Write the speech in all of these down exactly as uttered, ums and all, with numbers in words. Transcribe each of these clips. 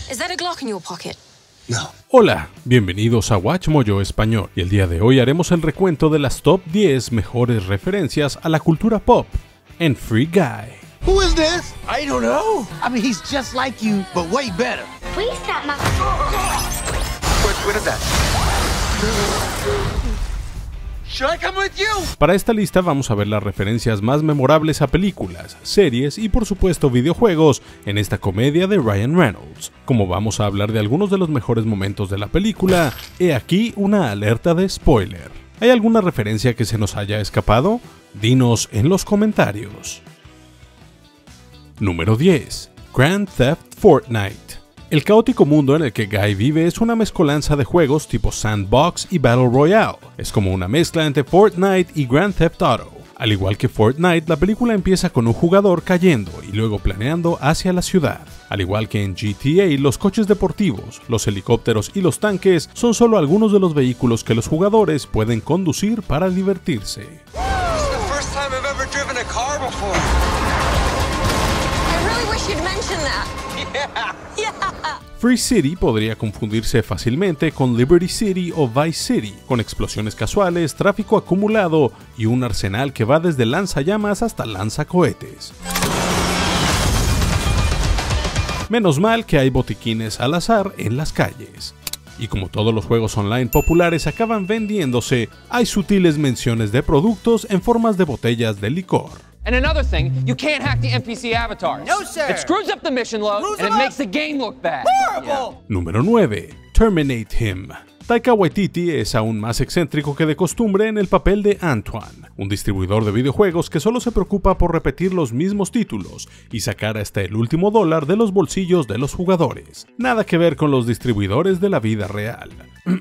Is that a Glock in your pocket? No. Hola, bienvenidos a WatchMojo Español, y el día de hoy haremos el recuento de las top diez mejores referencias a la cultura pop en Free Guy. Who is this? I don't know. I mean, he's just like you, but way better. Please stop my... What, what is that? Should I come with you? Para esta lista vamos a ver las referencias más memorables a películas, series y por supuesto videojuegos en esta comedia de Ryan Reynolds. Como vamos a hablar de algunos de los mejores momentos de la película, he aquí una alerta de spoiler. ¿Hay alguna referencia que se nos haya escapado? Dinos en los comentarios. Número diez. Grand Theft Fortnite. El caótico mundo en el que Guy vive es una mezcolanza de juegos tipo Sandbox y Battle Royale. Es como una mezcla entre Fortnite y Grand Theft Auto. Al igual que Fortnite, la película empieza con un jugador cayendo y luego planeando hacia la ciudad. Al igual que en G T A, los coches deportivos, los helicópteros y los tanques son solo algunos de los vehículos que los jugadores pueden conducir para divertirse. Free City podría confundirse fácilmente con Liberty City o Vice City, con explosiones casuales, tráfico acumulado y un arsenal que va desde lanzallamas hasta lanzacohetes. Menos mal que hay botiquines al azar en las calles. Y como todos los juegos online populares acaban vendiéndose, hay sutiles menciones de productos en formas de botellas de licor. And another thing, you can't hack the N P C avatars. No, sir. It screws up the mission load, Screws and it them makes up. the game look bad. Horrible! Yeah. Número nueve. Terminate Him. Taika Waititi es aún más excéntrico que de costumbre en el papel de Antoine, un distribuidor de videojuegos que solo se preocupa por repetir los mismos títulos y sacar hasta el último dólar de los bolsillos de los jugadores. Nada que ver con los distribuidores de la vida real.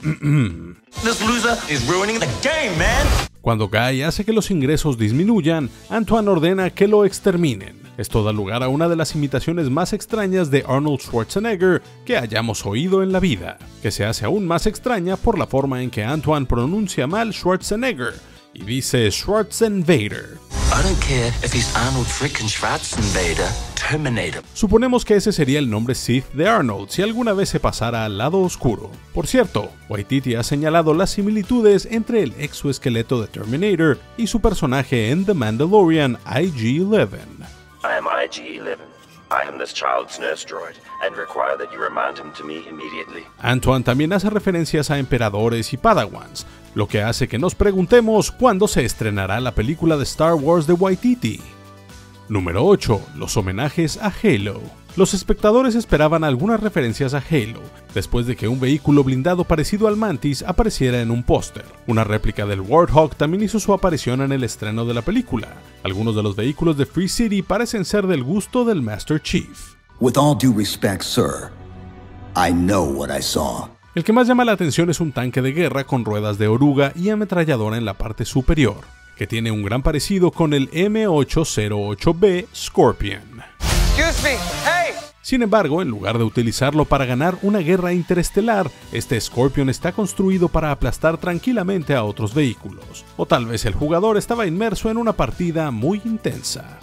This loser is ruining the game, man. Cuando Guy hace que los ingresos disminuyan, Antoine ordena que lo exterminen. Esto da lugar a una de las imitaciones más extrañas de Arnold Schwarzenegger que hayamos oído en la vida, que se hace aún más extraña por la forma en que Antoine pronuncia mal Schwarzenegger y dice Schwarzenvader. I don't care if he's Arnold frickin' Schwarzenegger, terminate him. Suponemos que ese sería el nombre Sith de Arnold si alguna vez se pasara al lado oscuro. Por cierto, Waititi ha señalado las similitudes entre el exoesqueleto de Terminator y su personaje en The Mandalorian I G eleven. I am I G eleven. I am this child's nurse droid, and require that you remind him to me immediately. Antoine también hace referencias a emperadores y padawans, lo que hace que nos preguntemos cuándo se estrenará la película de Star Wars de Waititi. Número ocho. Los homenajes a Halo. Los espectadores esperaban algunas referencias a Halo, después de que un vehículo blindado parecido al Mantis apareciera en un póster. Una réplica del Warthog también hizo su aparición en el estreno de la película. Algunos de los vehículos de Free City parecen ser del gusto del Master Chief. With all due respect, sir, I know what I saw. El que más llama la atención es un tanque de guerra con ruedas de oruga y ametralladora en la parte superior, que tiene un gran parecido con el M ocho cero ocho B Scorpion. Excuse me, hey! Sin embargo, en lugar de utilizarlo para ganar una guerra interestelar, este Scorpion está construido para aplastar tranquilamente a otros vehículos. O tal vez el jugador estaba inmerso en una partida muy intensa.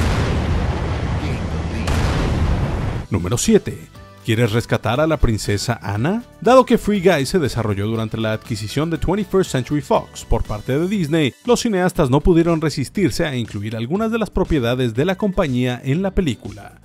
Número siete. ¿Quieres rescatar a la princesa Anna? Dado que Free Guy se desarrolló durante la adquisición de twenty-first Century Fox por parte de Disney, los cineastas no pudieron resistirse a incluir algunas de las propiedades de la compañía en la película.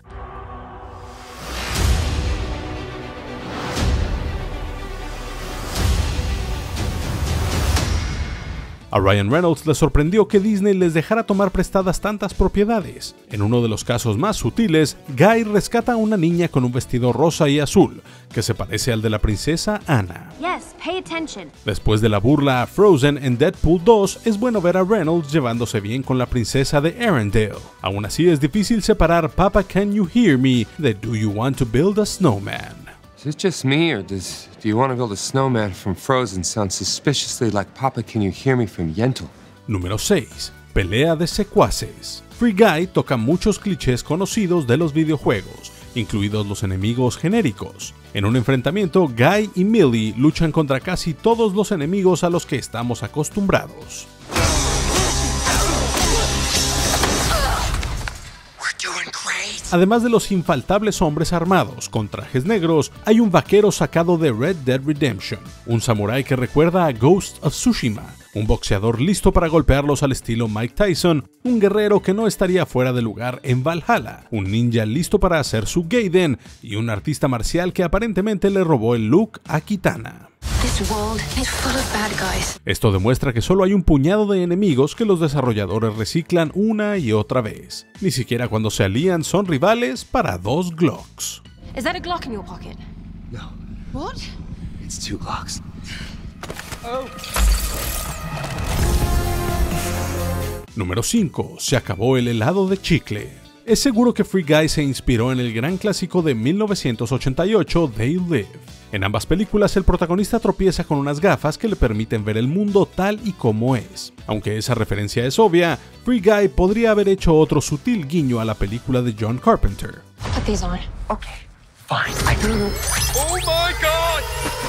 A Ryan Reynolds le sorprendió que Disney les dejara tomar prestadas tantas propiedades. En uno de los casos más sutiles, Guy rescata a una niña con un vestido rosa y azul, que se parece al de la princesa Anna. Yes, pay attention. Después de la burla a Frozen en Deadpool dos, es bueno ver a Reynolds llevándose bien con la princesa de Arendelle. Aún así es difícil separar Papa Can You Hear Me de Do You Want to Build a Snowman. Is it just me, or does Do You Want to Build a Snowman from Frozen sound suspiciously like Papa Can You Hear Me from Yentl? Número seis. Pelea de secuaces. Free Guy toca muchos clichés conocidos de los videojuegos, incluidos los enemigos genéricos. En un enfrentamiento, Guy y Millie luchan contra casi todos los enemigos a los que estamos acostumbrados. We're doing great. Además de los infaltables hombres armados con trajes negros, hay un vaquero sacado de Red Dead Redemption, un samurái que recuerda a Ghost of Tsushima, un boxeador listo para golpearlos al estilo Mike Tyson, un guerrero que no estaría fuera de lugar en Valhalla, un ninja listo para hacer su Gaiden y un artista marcial que aparentemente le robó el look a Kitana. Esto demuestra que solo hay un puñado de enemigos que los desarrolladores reciclan una y otra vez. Ni siquiera cuando se alían son rivales para dos Glocks. Is that a Glock in your pocket? No. What? It's two Glocks. Número cinco. Se acabó el helado de chicle. Es seguro que Free Guy se inspiró en el gran clásico de mil novecientos ochenta y ocho, They Live. En ambas películas el protagonista tropieza con unas gafas que le permiten ver el mundo tal y como es. Aunque esa referencia es obvia, Free Guy podría haber hecho otro sutil guiño a la película de John Carpenter. Put these on. Okay, fine. I don't... Oh my God!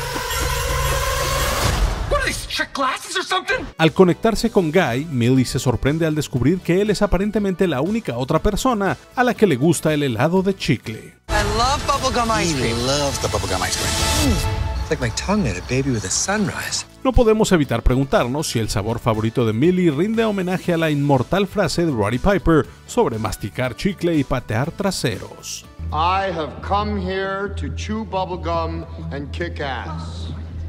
What are these, trick glasses or something? Al conectarse con Guy, Millie se sorprende al descubrir que él es aparentemente la única otra persona a la que le gusta el helado de chicle. I love bubblegum ice cream. He loves the bubblegum ice cream. It's like my tongue at a baby with a sunrise. No podemos evitar preguntarnos si el sabor favorito de Millie rinde homenaje a la inmortal frase de Roddy Piper sobre masticar chicle y patear traseros. I have come here to chew bubblegum and kick ass.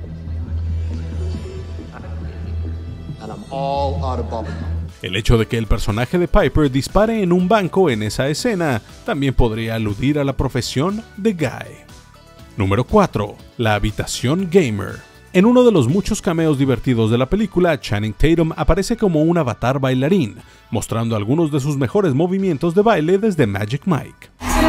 And I'm all out of bubblegum. El hecho de que el personaje de Piper dispare en un banco en esa escena también podría aludir a la profesión de Guy. Número cuatro. La habitación gamer. En uno de los muchos cameos divertidos de la película, Channing Tatum aparece como un avatar bailarín, mostrando algunos de sus mejores movimientos de baile desde Magic Mike.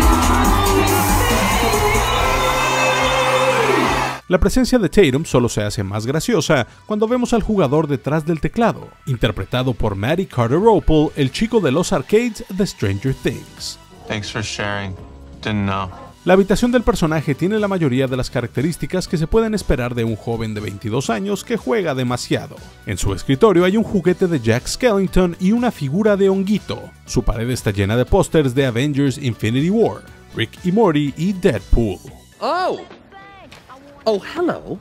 La presencia de Tatum solo se hace más graciosa cuando vemos al jugador detrás del teclado, interpretado por Matty Carter-Opel, el chico de los arcades de Stranger Things. Thanks for sharing. Didn't know. La habitación del personaje tiene la mayoría de las características que se pueden esperar de un joven de veintidós años que juega demasiado. En su escritorio hay un juguete de Jack Skellington y una figura de Honguito. Su pared está llena de pósters de Avengers Infinity War, Rick y Morty y Deadpool. Oh! Oh, hello.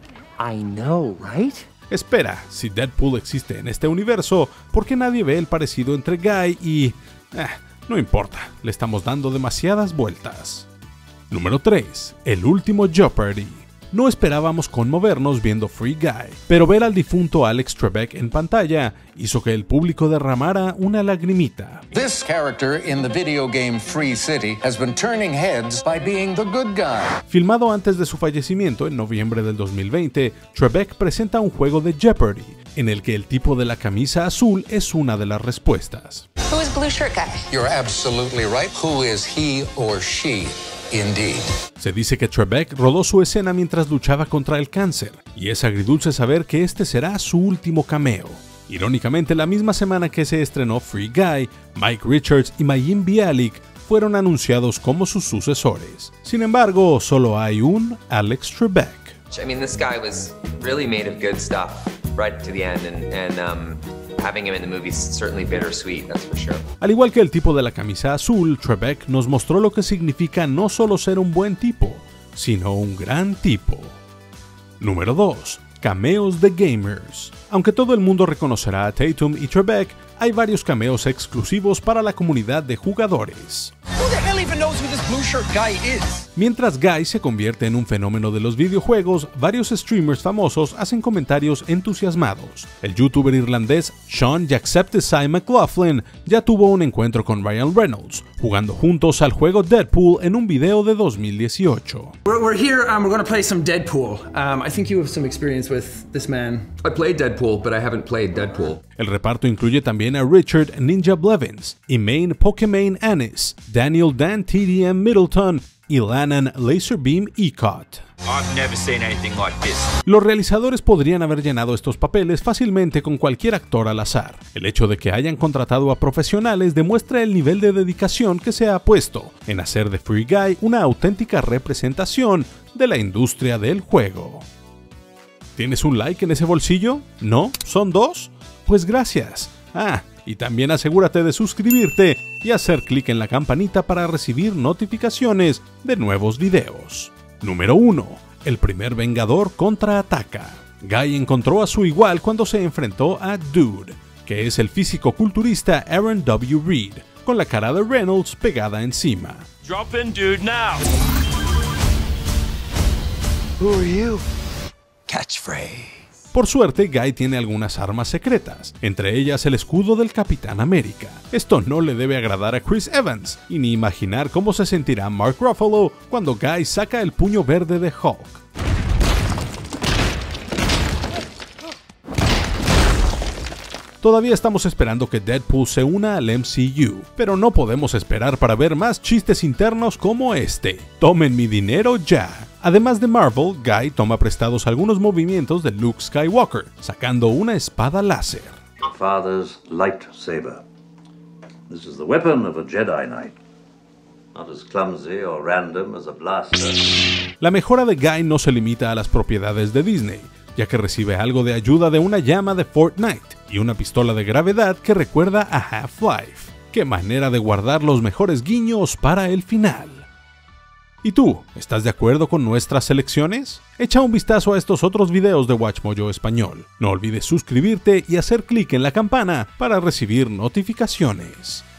I know, right? Espera, si Deadpool existe en este universo, ¿por qué nadie ve el parecido entre Guy y... Eh, no importa, le estamos dando demasiadas vueltas. Número tres. El último Jeopardy. No esperábamos conmovernos viendo Free Guy, pero ver al difunto Alex Trebek en pantalla hizo que el público derramara una lagrimita. This character in the video game Free City has been turning heads by being the good guy. Filmado antes de su fallecimiento en noviembre del dos mil veinte, Trebek presenta un juego de Jeopardy, en el que el tipo de la camisa azul es una de las respuestas. Who is blue shirt guy? You're absolutely right. Who is he or she? Indeed. Se dice que Trebek rodó su escena mientras luchaba contra el cáncer, y es agridulce saber que este será su último cameo. Irónicamente, la misma semana que se estrenó Free Guy, Mike Richards y Mayim Bialik fueron anunciados como sus sucesores. Sin embargo, solo hay un Alex Trebek. I mean, this guy was really made of good stuff right to the end, and, and um, having him in the movie is certainly bittersweet, that's for sure. Al igual que el tipo de la camisa azul, Trebek nos mostró lo que significa no solo ser un buen tipo, sino un gran tipo. Número dos. Cameos de gamers. Aunque todo el mundo reconocerá a Tatum y Trebek, hay varios cameos exclusivos para la comunidad de jugadores. Who the hell even knows who this blue shirt guy is? Mientras Guy se convierte en un fenómeno de los videojuegos, varios streamers famosos hacen comentarios entusiasmados. El youtuber irlandés Sean Jacksepticeye McLaughlin ya tuvo un encuentro con Ryan Reynolds, jugando juntos al juego Deadpool en un video de dos mil dieciocho. We're, we're here, um, we're going to play some Deadpool. Um, I think you have some experience with this man. I played Deadpool, but I haven't played Deadpool. El reparto incluye también a Richard Ninja Blevins, Emaine Pokimane Annis, Daniel Dan T D M Middleton y Lannan Laserbeam Ecott. I've never seen anything like this. Los realizadores podrían haber llenado estos papeles fácilmente con cualquier actor al azar. El hecho de que hayan contratado a profesionales demuestra el nivel de dedicación que se ha puesto en hacer de Free Guy una auténtica representación de la industria del juego. ¿Tienes un like en ese bolsillo? ¿No? ¿Son dos? Pues gracias. Ah, Y también asegúrate de suscribirte y hacer clic en la campanita para recibir notificaciones de nuevos videos. Número uno. El primer Vengador contraataca. Guy encontró a su igual cuando se enfrentó a Dude, que es el físico-culturista Aaron W. Reed, con la cara de Reynolds pegada encima. Drop in, dude, now. Who are you? Catchphrase. Por suerte, Guy tiene algunas armas secretas, entre ellas el escudo del Capitán América. Esto no le debe agradar a Chris Evans, y ni imaginar cómo se sentirá Mark Ruffalo cuando Guy saca el puño verde de Hulk. Todavía estamos esperando que Deadpool se una al M C U, pero no podemos esperar para ver más chistes internos como este. ¡Tomen mi dinero ya! Además de Marvel, Guy toma prestados algunos movimientos de Luke Skywalker, sacando una espada láser. Father's lightsaber. This is the weapon of a Jedi Knight. Not as clumsy or random as a blaster. La mejora de Guy no se limita a las propiedades de Disney, ya que recibe algo de ayuda de una llama de Fortnite y una pistola de gravedad que recuerda a Half-Life. ¡Qué manera de guardar los mejores guiños para el final! ¿Y tú? ¿Estás de acuerdo con nuestras selecciones? Echa un vistazo a estos otros videos de WatchMojo Español. No olvides suscribirte y hacer clic en la campana para recibir notificaciones.